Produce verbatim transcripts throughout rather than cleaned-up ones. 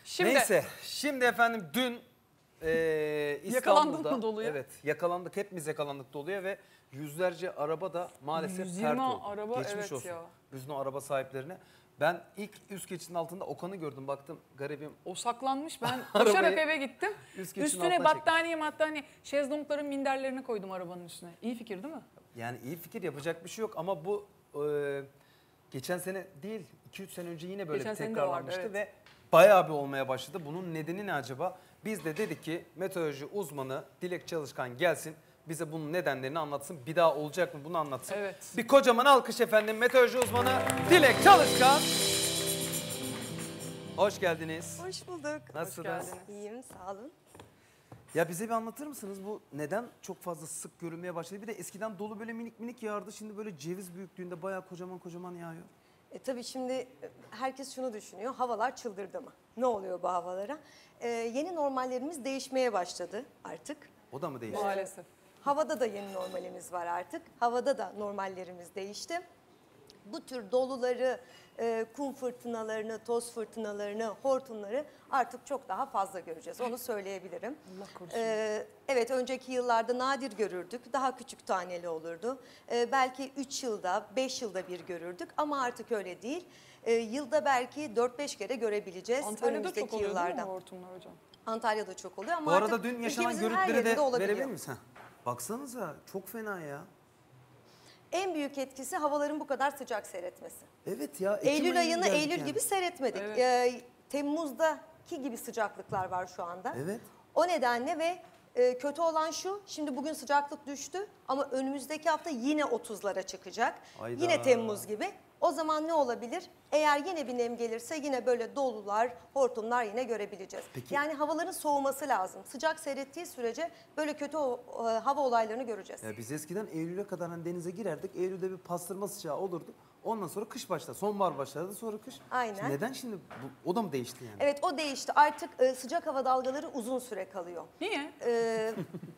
Şimdi, Neyse şimdi efendim dün e, İstanbul'da. Yakalandın mı doluya? Evet yakalandık, hepimiz yakalandık doluya ve yüzlerce araba da maalesef yüz pert yirmi oldu. araba, Geçmiş evet olsun. ya. Bütün o araba sahiplerine. Ben ilk üst geçidin altında Okan'ı gördüm, baktım garibim. O saklanmış, ben Arabayı koşarak eve gittim. üst geçidin Üstüne altına battaniye battaniye şezlongların minderlerini koydum arabanın üstüne. İyi fikir değil mi? Yani iyi fikir, yapacak bir şey yok ama bu e, geçen sene değil iki üç sene önce yine böyle Geçen bir sene de tekrarlanmıştı vardı, evet. ve bayağı bir olmaya başladı. Bunun nedeni ne acaba? Biz de dedik ki meteoroloji uzmanı Dilek Çalışkan gelsin, bize bunun nedenlerini anlatsın. Bir daha olacak mı bunu anlatsın. Evet. Bir kocaman alkış efendim, meteoroloji uzmanı Dilek Çalışkan. Hoş geldiniz. Hoş bulduk. Nasılsınız? Hoş geldiniz. İyiyim, sağ olun. Ya bize bir anlatır mısınız, bu neden çok fazla sık görülmeye başladı? Bir de eskiden dolu böyle minik minik yağardı, şimdi böyle ceviz büyüklüğünde bayağı kocaman kocaman yağıyor. E, tabii şimdi herkes şunu düşünüyor, havalar çıldırdı mı? Ne oluyor bu havalara? E, yeni normallerimiz değişmeye başladı artık. O da mı değişti? Maalesef. Havada da yeni normalimiz var artık. Havada da normallerimiz değişti. Bu tür doluları, e, kum fırtınalarını, toz fırtınalarını, hortumları artık çok daha fazla göreceğiz. Onu söyleyebilirim. Allah korusun. E, evet, önceki yıllarda nadir görürdük. Daha küçük taneli olurdu. E, belki üç yılda, beş yılda bir görürdük ama artık öyle değil. E, yılda belki dört beş kere görebileceğiz Antalya'da önümüzdeki çok oluyor yıllarda. değil mi hortumlar hocam? Antalya'da çok oluyor ama Bu arada artık dün yaşanan ülkemizin her görüntüleri de yerinde olabiliyor. verebilir misin? Baksanıza çok fena ya. En büyük etkisi havaların bu kadar sıcak seyretmesi. Evet ya. Ekim Eylül ayına ayını geldik Eylül yani. gibi seyretmedik. Evet. Ee, Temmuz'daki gibi sıcaklıklar var şu anda. Evet. O nedenle ve e, kötü olan şu, şimdi bugün sıcaklık düştü ama önümüzdeki hafta yine otuzlara çıkacak. Hayda. Yine Temmuz gibi. O zaman ne olabilir? Eğer yine bir nem gelirse yine böyle dolular, hortumlar yine görebileceğiz. Peki. Yani havaların soğuması lazım. Sıcak seyrettiği sürece böyle kötü o, e, hava olaylarını göreceğiz. Ya biz eskiden Eylül'e kadar hani denize girerdik. Eylül'de bir pastırma sıcağı olurdu. Ondan sonra kış başladı. Sonbahar başladı, sonra kış. Aynen. Şimdi neden şimdi bu, o da mı değişti yani? Evet, o değişti. Artık e, sıcak hava dalgaları uzun süre kalıyor. Niye? Ee,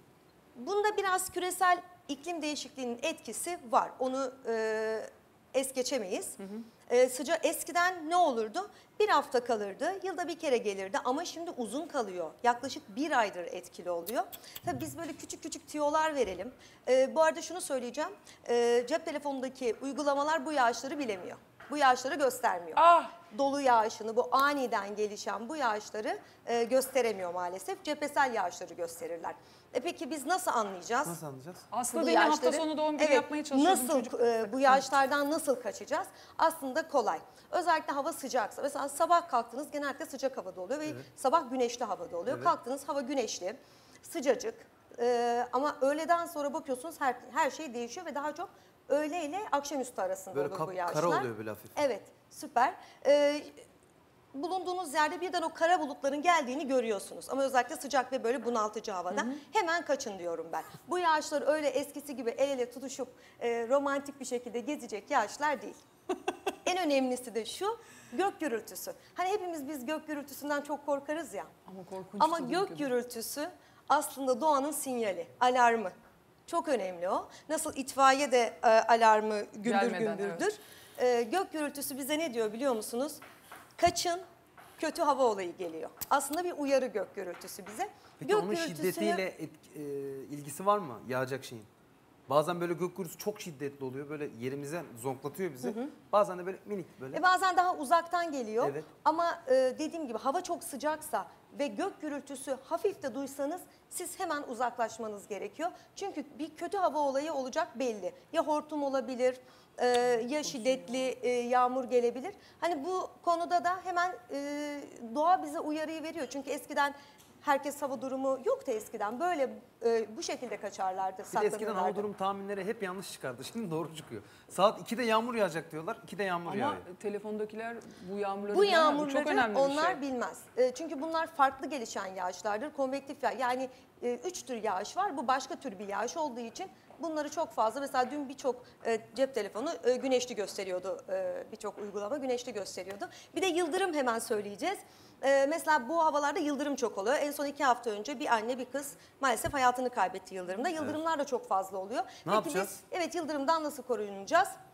bunda biraz küresel iklim değişikliğinin etkisi var. Onu e, es geçemeyiz. Hı hı. E, sıca eskiden ne olurdu? Bir hafta kalırdı, yılda bir kere gelirdi ama şimdi uzun kalıyor. Yaklaşık bir aydır etkili oluyor. Tabii biz böyle küçük küçük tiyolar verelim. E, bu arada şunu söyleyeceğim. E, cep telefonundaki uygulamalar bu yağışları bilemiyor. Bu yağışları göstermiyor. Ah! Dolu yağışını, bu aniden gelişen bu yağışları e, gösteremiyor maalesef. Cephesel yağışları gösterirler. E peki biz nasıl anlayacağız? Nasıl anlayacağız? Aslında Bu benim hafta yağışları- sonu doğum günü Evet, yapmaya çalışıyordum. Nasıl çocuk. e, bu yağışlardan nasıl kaçacağız? Aslında kolay. Özellikle hava sıcaksa. Mesela sabah kalktınız, genellikle sıcak havada oluyor ve Evet. sabah güneşli havada oluyor. Evet. Kalktınız, hava güneşli, sıcacık. E, ama öğleden sonra bakıyorsunuz her, her şey değişiyor ve daha çok öğle ile akşamüstü arasında Böyle olur kap- bu yağışlar. kara oluyor böyle hafif. Evet, süper. E, bulunduğunuz yerde birden o kara bulutların geldiğini görüyorsunuz. Ama özellikle sıcak ve böyle bunaltıcı havada. Hı hı. Hemen kaçın diyorum ben. Bu yağışlar öyle eskisi gibi el ele tutuşup e, romantik bir şekilde gezecek yağışlar değil. En önemlisi de şu, gök gürültüsü. Hani hepimiz biz gök gürültüsünden çok korkarız ya. Ama korkunç. Ama tabii gök ki. gürültüsü aslında doğanın sinyali, alarmı. Çok önemli o. Nasıl itfaiye de e, alarmı güldür Gelmeden, güldürdür. E, gök gürültüsü bize ne diyor biliyor musunuz? Kaçın, kötü hava olayı geliyor. Aslında bir uyarı gök gürültüsü bize. Peki gök onun şiddetiyle et, e, ilgisi var mı yağacak şeyin? Bazen böyle gök gürültüsü çok şiddetli oluyor. Böyle yerimizden zonklatıyor bizi. Hı hı. Bazen de böyle minik böyle. E bazen daha uzaktan geliyor. Evet. Ama e, dediğim gibi hava çok sıcaksa ve gök gürültüsü hafif de duysanız siz hemen uzaklaşmanız gerekiyor. Çünkü bir kötü hava olayı olacak belli. Ya hortum olabilir, e, ya şiddetli e, yağmur gelebilir. Hani bu konuda da hemen e, doğa bize uyarıyı veriyor. Çünkü eskiden herkes hava durumu yoktu eskiden. Böyle e, bu şekilde kaçarlardı, Bir de eskiden saklanırlardı. hava durum tahminleri hep yanlış çıkardı. Şimdi doğru çıkıyor. Saat ikide yağmur yağacak diyorlar. ikide yağmur Ama yağıyor. telefondakiler bu yağmurları Bu bilemez. Bu yağmurları çok önemli bir onlar şey. bilmez. E, çünkü bunlar farklı gelişen yağışlardır. Konvektif yağış. Yani e, üç tür yağış var. Bu başka tür bir yağış olduğu için bunları çok fazla. Mesela dün birçok e, cep telefonu e, güneşli gösteriyordu. E, birçok uygulama güneşli gösteriyordu. Bir de yıldırım hemen söyleyeceğiz. E, mesela bu havalarda yıldırım çok oluyor. En son iki hafta önce bir anne bir kız maalesef hayatını kaybetti yıldırımda. Yıldırımlar da çok fazla oluyor. Ne Peki yapacağız? biz evet yıldırımdan nasıl korunacağız?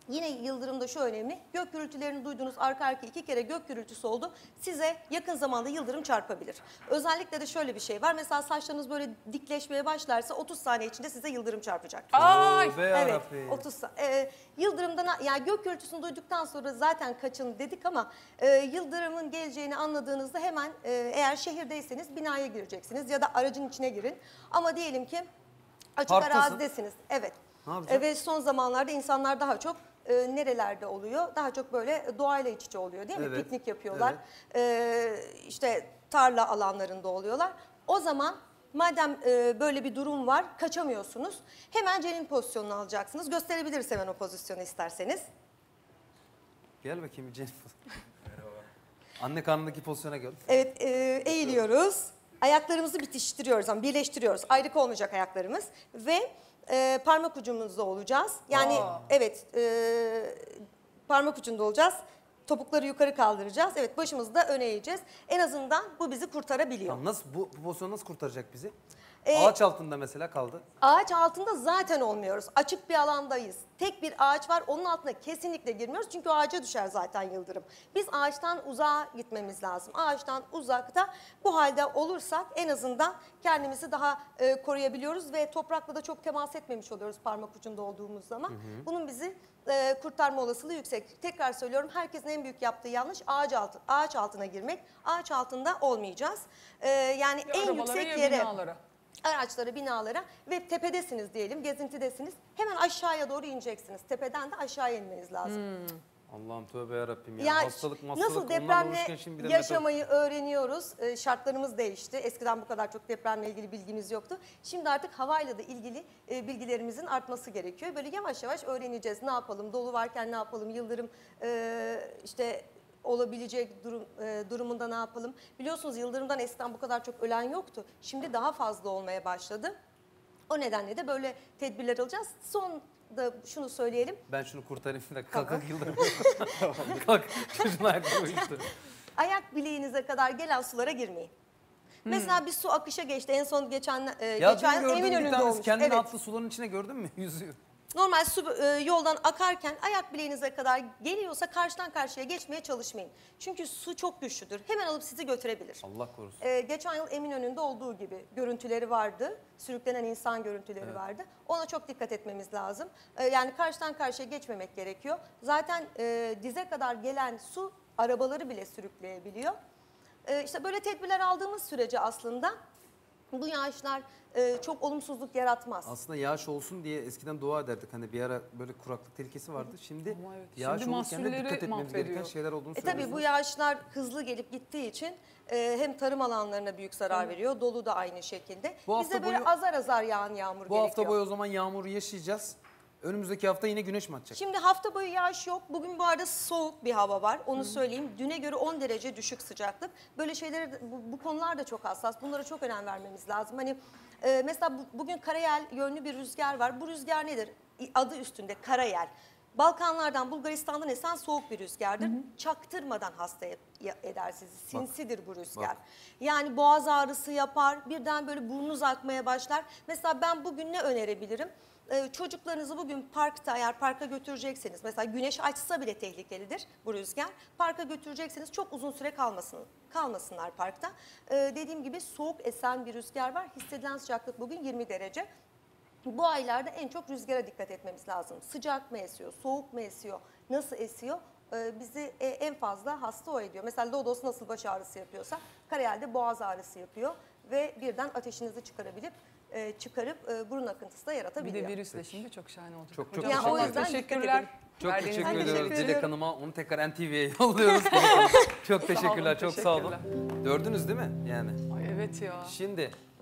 Yine yıldırımda şu önemli. Gök gürültülerini duyduğunuz arka arkaya iki kere gök gürültüsü oldu. Size yakın zamanda yıldırım çarpabilir. Özellikle de şöyle bir şey var. Mesela saçlarınız böyle dikleşmeye başlarsa otuz saniye içinde size yıldırım çarpacak. Ay! Tövbe Evet, yarabbim. otuz sa- e, yıldırımdan yani gök gürültüsünü duyduktan sonra zaten kaçın dedik ama e, yıldırımın geleceğini anladığınızda hemen e, eğer şehirdeyseniz binaya gireceksiniz ya da aracın içine girin. Ama diyelim ki açık Parktasın. arazidesiniz. Evet. Ne yapacaksın? E, ve son zamanlarda insanlar daha çok e, nerelerde oluyor? Daha çok böyle doğayla iç içe oluyor değil mi? Evet, Piknik yapıyorlar. E, işte tarla alanlarında oluyorlar. O zaman madem e, böyle bir durum var, kaçamıyorsunuz. Hemen cenin pozisyonunu alacaksınız. Gösterebiliriz hemen o pozisyonu isterseniz. Gel bakayım Cennet. Merhaba. Anne karnındaki pozisyona gel. Evet, e, eğiliyoruz. Ayaklarımızı bitiştiriyoruz ama birleştiriyoruz. Ayrık olmayacak ayaklarımız ve e, parmak ucumuzda olacağız. Yani Aa. evet, e, parmak ucunda olacağız. Topukları yukarı kaldıracağız. Evet, başımızı da öne eğeceğiz. En azından bu bizi kurtarabiliyor. Tamam, nasıl bu, bu pozisyon nasıl kurtaracak bizi? Ee, Ağaç altında mesela kaldı. Ağaç altında zaten olmuyoruz. Açık bir alandayız. Tek bir ağaç var. Onun altına kesinlikle girmiyoruz. Çünkü o ağaca düşer zaten yıldırım. Biz ağaçtan uzağa gitmemiz lazım. Ağaçtan uzakta bu halde olursak en azından kendimizi daha e, koruyabiliyoruz ve toprakla da çok temas etmemiş oluyoruz parmak ucunda olduğumuz zaman. Bunun bizi e, kurtarma olasılığı yüksek. Tekrar söylüyorum, herkesin en büyük yaptığı yanlış ağaç altı, ağaç altına girmek. Ağaç altında olmayacağız. E, yani Ya en arabalara yüksek ya yere, binalara. araçlara, binalara ve tepedesiniz diyelim, gezintidesiniz. Hemen aşağıya doğru ineceksiniz. Tepeden de aşağıya inmeniz lazım. Allah'ım tövbe yarabbim ya. Ya hastalık, hastalık. nasıl onlarla depremle uğraşırken şimdi bir de yaşamayı öğreniyoruz. Ee, şartlarımız değişti. Eskiden bu kadar çok depremle ilgili bilgimiz yoktu. Şimdi artık havayla da ilgili e, bilgilerimizin artması gerekiyor. Böyle yavaş yavaş öğreneceğiz. Ne yapalım? Dolu varken ne yapalım? Yıldırım e, işte olabilecek durum e, durumunda ne yapalım? Biliyorsunuz yıldırımdan eskiden bu kadar çok ölen yoktu. Şimdi daha fazla olmaya başladı. O nedenle de böyle tedbirler alacağız. Son da şunu söyleyelim. Ben şunu kurtarayım bir dakika. Kalk kalk Yıldırım. Kalk. Çocuğun ayakkabı uyuştu. Ayak bileğinize kadar gelen sulara girmeyin. Mesela bir su akışa geçti. En son geçen e, Ya geçen dün gördüm bir Eminönü'nde tanesi olmuş. kendini Evet. attı suların içine, gördün mü? Yüzüyor. Normal su e, yoldan akarken ayak bileğinize kadar geliyorsa karşıdan karşıya geçmeye çalışmayın. Çünkü su çok güçlüdür. Hemen alıp sizi götürebilir. Allah korusun. E, geçen yıl Eminönü'nde olduğu gibi görüntüleri vardı. Sürüklenen insan görüntüleri Evet. vardı. Ona çok dikkat etmemiz lazım. E, yani karşıdan karşıya geçmemek gerekiyor. Zaten e, dize kadar gelen su arabaları bile sürükleyebiliyor. E, işte böyle tedbirler aldığımız sürece aslında bu yağışlar e, çok olumsuzluk yaratmaz. Aslında yağış olsun diye eskiden dua ederdik. Hani bir ara böyle kuraklık tehlikesi vardı. Şimdi Ama evet, yağış şimdi olurken de mahsulleri dikkat etmemiz gereken mahvediyor. şeyler olduğunu E tabii söylüyorsunuz. bu yağışlar hızlı gelip gittiği için e, hem tarım alanlarına büyük zarar veriyor. Dolu da aynı şekilde. Bu hafta Bize böyle boyu- azar azar yağan yağmur Bu gerekiyor. hafta boyu o zaman yağmuru yaşayacağız. Önümüzdeki hafta yine güneş mi atacak? Şimdi hafta boyu yağış yok. Bugün bu arada soğuk bir hava var. Onu söyleyeyim. Düne göre on derece düşük sıcaklık. Böyle şeylere de- bu, bu konular da çok hassas. Bunlara çok önem vermemiz lazım. Hani e, mesela bu- bugün karayel yönlü bir rüzgar var. Bu rüzgar nedir? Adı üstünde karayel. Balkanlardan, Bulgaristan'dan esen soğuk bir rüzgardır. Çaktırmadan hasta e- eder sizi. Sinsidir bu rüzgar. bak. Yani boğaz ağrısı yapar. Birden böyle burnunuz akmaya başlar. Mesela ben bugün ne önerebilirim? Ee, çocuklarınızı bugün parkta, eğer parka götürecekseniz, mesela güneş açsa bile tehlikelidir bu rüzgar. Parka götürecekseniz çok uzun süre kalmasın, kalmasınlar parkta. Ee, dediğim gibi soğuk esen bir rüzgar var. Hissedilen sıcaklık bugün yirmi derece. Bu aylarda en çok rüzgara dikkat etmemiz lazım. Sıcak mı esiyor, soğuk mu esiyor, nasıl esiyor? Ee, bizi e, en fazla hasta o ediyor. Mesela lodos nasıl baş ağrısı yapıyorsa karayelde boğaz ağrısı yapıyor ve birden ateşinizi çıkarabilip e, çıkarıp e, burun akıntısı da Bir yaratabiliyor. de virüsle şimdi çok şahane olacak. Çok- çok Hocam, Yani o çok yüzden teşekkürler. dikkat Çok Verdiğiniz teşekkür Ben bilgiler ediyoruz teşekkür Dilek ediyorum. Hanım'a. Onu tekrar N T V'ye yolluyoruz. Dilek Hanım. Çok teşekkürler, olun, çok sağ olun. teşekkürler. Gördünüz değil mi yani? Ay evet ya. Şimdi